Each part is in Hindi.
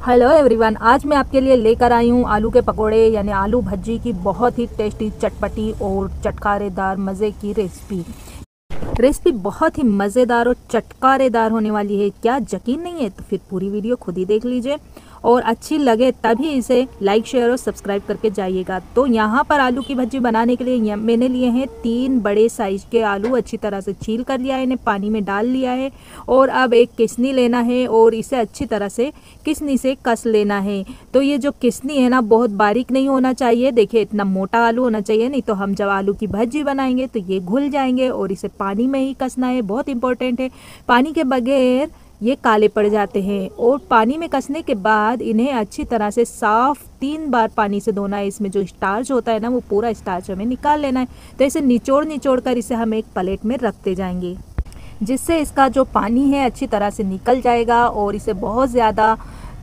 हेलो एवरीवन, आज मैं आपके लिए लेकर आई हूँ आलू के पकोड़े यानी आलू भज्जी की बहुत ही टेस्टी, चटपटी और चटकारेदार मज़े की रेसिपी बहुत ही मज़ेदार और चटकारेदार होने वाली है। क्या यकीन नहीं है? तो फिर पूरी वीडियो खुद ही देख लीजिए और अच्छी लगे तभी इसे लाइक, शेयर और सब्सक्राइब करके जाइएगा। तो यहाँ पर आलू की भज्जी बनाने के लिए मैंने लिए हैं 3 बड़े साइज के आलू। अच्छी तरह से छील कर लिया है, इन्हें पानी में डाल लिया है और अब एक किसनी लेना है और इसे अच्छी तरह से किसनी से कस लेना है। तो ये जो किसनी है ना, बहुत बारीक नहीं होना चाहिए। देखिए, इतना मोटा आलू होना चाहिए, नहीं तो हम जब आलू की भज्जी बनाएंगे तो ये घुल जाएंगे। और इसे पानी में ही कसना है, बहुत इंपॉर्टेंट है। पानी के बगैर ये काले पड़ जाते हैं। और पानी में कसने के बाद इन्हें अच्छी तरह से साफ 3 बार पानी से धोना है। इसमें जो स्टार्च होता है ना, वो पूरा स्टार्च हमें निकाल लेना है। तो इसे निचोड़ कर इसे हम एक प्लेट में रखते जाएंगे, जिससे इसका जो पानी है अच्छी तरह से निकल जाएगा। और इसे बहुत ज़्यादा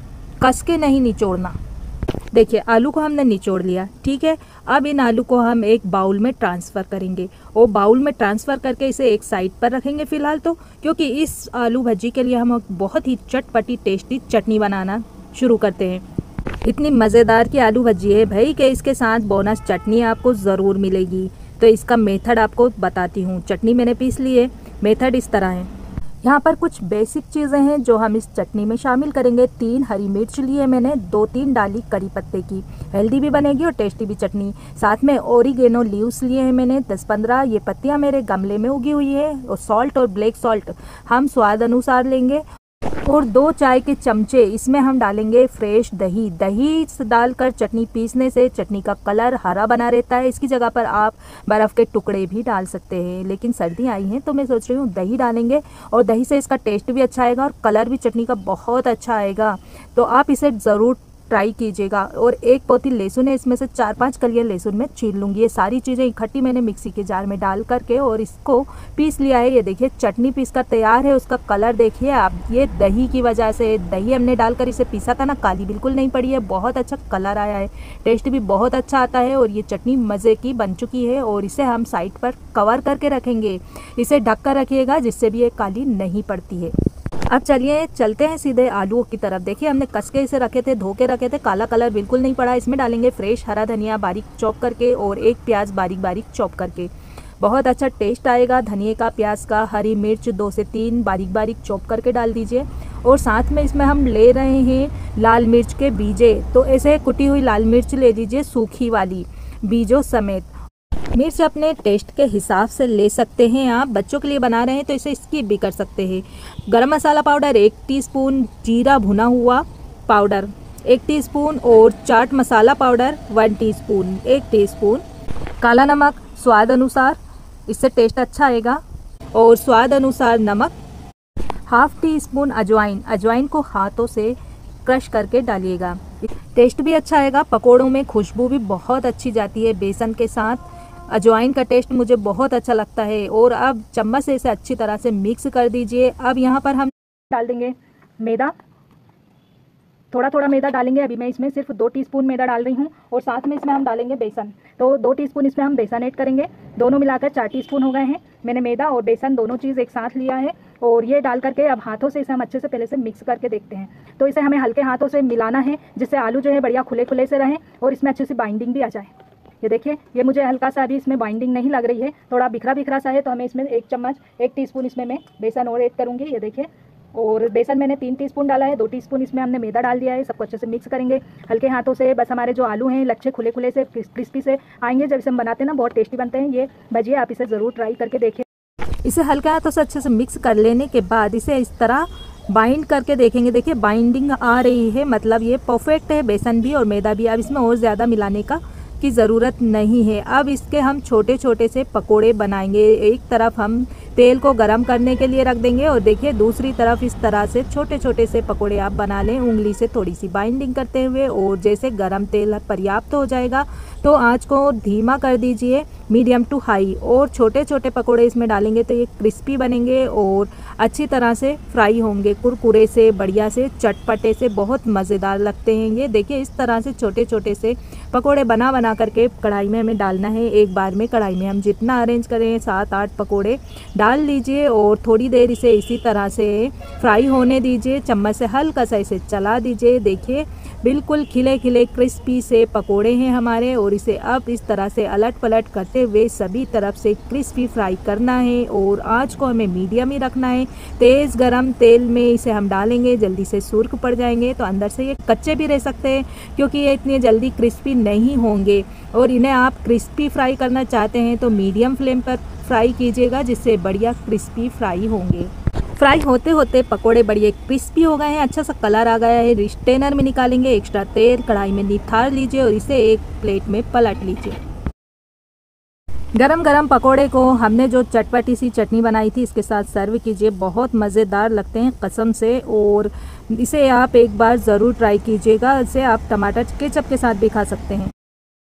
कस के नहीं निचोड़ना। देखिए, आलू को हमने निचोड़ लिया, ठीक है। अब इन आलू को हम एक बाउल में ट्रांसफ़र करेंगे और बाउल में ट्रांसफ़र करके इसे एक साइड पर रखेंगे फ़िलहाल तो, क्योंकि इस आलू भज्जी के लिए हम बहुत ही चटपटी टेस्टी चटनी बनाना शुरू करते हैं। इतनी मज़ेदार की आलू भज्जी है भाई कि इसके साथ बोनस चटनी आपको ज़रूर मिलेगी। तो इसका मेथड आपको बताती हूँ। चटनी मैंने पीस ली है। मेथड इस तरह है। यहाँ पर कुछ बेसिक चीज़ें हैं जो हम इस चटनी में शामिल करेंगे। 3 हरी मिर्च ली है मैंने, 2-3 डाली करी पत्ते की, हेल्दी भी बनेगी और टेस्टी भी चटनी। साथ में ओरिगेनो लीव्स लिए हैं मैंने 10-15। ये पत्तियाँ मेरे गमले में उगी हुई है। और सॉल्ट और ब्लैक सॉल्ट हम स्वाद अनुसार लेंगे। और 2 चाय के चमचे इसमें हम डालेंगे फ्रेश दही। दही डालकर चटनी पीसने से चटनी का कलर हरा बना रहता है। इसकी जगह पर आप बर्फ़ के टुकड़े भी डाल सकते हैं, लेकिन सर्दी आई हैं तो मैं सोच रही हूँ दही डालेंगे। और दही से इसका टेस्ट भी अच्छा आएगा और कलर भी चटनी का बहुत अच्छा आएगा। तो आप इसे ज़रूर ट्राई कीजिएगा। और 1 पोथी लहसुन है, इसमें से 4-5 कलियां लहसुन मैं छील लूँगी। ये सारी चीज़ें इकट्ठी मैंने मिक्सी के जार में डाल करके और इसको पीस लिया है। ये देखिए, चटनी पीस कर तैयार है। उसका कलर देखिए आप, ये दही की वजह से, दही हमने डालकर इसे पीसा था ना, काली बिल्कुल नहीं पड़ी है, बहुत अच्छा कलर आया है, टेस्ट भी बहुत अच्छा आता है। और ये चटनी मज़े की बन चुकी है और इसे हम साइड पर कवर करके रखेंगे। इसे ढक कर रखिएगा, जिससे भी ये काली नहीं पड़ती है। अब चलिए चलते हैं सीधे आलूओं की तरफ। देखिए, हमने कस के इसे रखे थे, धो के रखे थे, काला कलर बिल्कुल नहीं पड़ा। इसमें डालेंगे फ्रेश हरा धनिया बारीक चॉप करके और 1 प्याज बारीक बारीक चॉप करके। बहुत अच्छा टेस्ट आएगा धनिए का, प्याज का। हरी मिर्च 2 से 3 बारीक बारीक चॉप करके डाल दीजिए। और साथ में इसमें हम ले रहे हैं लाल मिर्च के बीजे। तो ऐसे कुटी हुई लाल मिर्च ले लीजिए, सूखी वाली, बीजों समेत। मिर्च अपने टेस्ट के हिसाब से ले सकते हैं आप। बच्चों के लिए बना रहे हैं तो इसे स्किप भी कर सकते हैं। गरम मसाला पाउडर 1 टीस्पून, जीरा भुना हुआ पाउडर 1 टीस्पून और chaat masala powder 1 teaspoon, 1 teaspoon काला नमक स्वाद अनुसार, इससे टेस्ट अच्छा आएगा। और स्वाद अनुसार नमक, 1/2 टीस्पून अजवाइन। अजवाइन को हाथों से क्रश करके डालिएगा, टेस्ट भी अच्छा आएगा। पकोड़ों में खुशबू भी बहुत अच्छी जाती है बेसन के साथ। अजवाइन का टेस्ट मुझे बहुत अच्छा लगता है। और अब चम्मच से इसे अच्छी तरह से मिक्स कर दीजिए। अब यहाँ पर हम डाल देंगे मैदा, थोड़ा थोड़ा मैदा डालेंगे। अभी मैं इसमें सिर्फ 2 टीस्पून मैदा डाल रही हूँ और साथ में इसमें हम डालेंगे बेसन। तो 2 टीस्पून इसमें हम बेसन ऐड करेंगे। दोनों मिलाकर 4 टीस्पून हो गए हैं। मैंने मैदा और बेसन दोनों चीज़ एक साथ लिया है और ये डाल करके अब हाथों से इसे हम अच्छे से पहले से मिक्स करके देखते हैं। तो इसे हमें हल्के हाथों से मिलाना है, जिससे आलू जो है बढ़िया खुले खुले से रहें और इसमें अच्छी सी बाइंडिंग भी आ जाए। ये देखिए, ये मुझे हल्का सा अभी इसमें बाइंडिंग नहीं लग रही है, थोड़ा बिखरा बिखरा सा है। तो हमें इसमें 1 चम्मच 1 टीस्पून इसमें मैं बेसन और ऐड करूँगी। ये देखिए, और बेसन मैंने 3 टीस्पून डाला है, 2 टीस्पून इसमें हमने मैदा डाल दिया है। सबको अच्छे से मिक्स करेंगे हल्के हाथों से। बस हमारे जो आलू हैं लच्छे खुले खुले से क्रिस्पी से आएंगे। जब इसे हम बनाते हैं ना, बहुत टेस्टी बनते हैं ये भजिए। आप इसे ज़रूर ट्राई करके देखें। इसे हल्के हाथों से अच्छे से मिक्स कर लेने के बाद इसे इस तरह बाइंड करके देखेंगे। देखिए, बाइंडिंग आ रही है, मतलब ये परफेक्ट है, बेसन भी और मैदा भी। अब इसमें और ज़्यादा मिलाने की ज़रूरत नहीं है। अब इसके हम छोटे छोटे से पकोड़े बनाएंगे। एक तरफ हम तेल को गरम करने के लिए रख देंगे और देखिए दूसरी तरफ इस तरह से छोटे छोटे से पकोड़े आप बना लें, उंगली से थोड़ी सी बाइंडिंग करते हुए। और जैसे गरम तेल पर्याप्त हो जाएगा तो आंच को धीमा कर दीजिए, मीडियम टू हाई। और छोटे छोटे पकोड़े इसमें डालेंगे तो ये क्रिस्पी बनेंगे और अच्छी तरह से फ्राई होंगे, कुरकुरे से, बढ़िया से, चटपटे से, बहुत मज़ेदार लगते हैं ये। देखिए, इस तरह से छोटे छोटे से पकोड़े बना करके कढ़ाई में हमें डालना है। एक बार में कढ़ाई में हम जितना अरेंज करें 7-8 पकोड़े डाल डाल लीजिए और थोड़ी देर इसे इसी तरह से फ्राई होने दीजिए। चम्मच से हल्का सा इसे चला दीजिए। देखिए बिल्कुल खिले खिले क्रिस्पी से पकोड़े हैं हमारे, और इसे अब इस तरह से अलट पलट करते हुए सभी तरफ से क्रिस्पी फ्राई करना है और आंच को हमें मीडियम ही रखना है। तेज़ गरम तेल में इसे हम डालेंगे, जल्दी से सुर्ख पड़ जाएंगे तो अंदर से ये कच्चे भी रह सकते हैं, क्योंकि ये इतनी जल्दी क्रिस्पी नहीं होंगे। और इन्हें आप क्रिस्पी फ्राई करना चाहते हैं तो मीडियम फ्लेम पर फ्राई कीजिएगा, जिससे बढ़िया क्रिस्पी फ्राई होंगे। फ्राई होते होते पकोड़े बढ़िया क्रिस्पी हो गए हैं, अच्छा सा कलर आ गया है। स्ट्रेनर में निकालेंगे, एक्स्ट्रा तेल कढ़ाई में निथार लीजिए और इसे एक प्लेट में पलट लीजिए। गरम गरम पकोड़े को हमने जो चटपटी सी चटनी बनाई थी इसके साथ सर्व कीजिए। बहुत मज़ेदार लगते हैं कसम से, और इसे आप एक बार ज़रूर ट्राई कीजिएगा। इसे आप टमाटर केचप के साथ भी खा सकते हैं।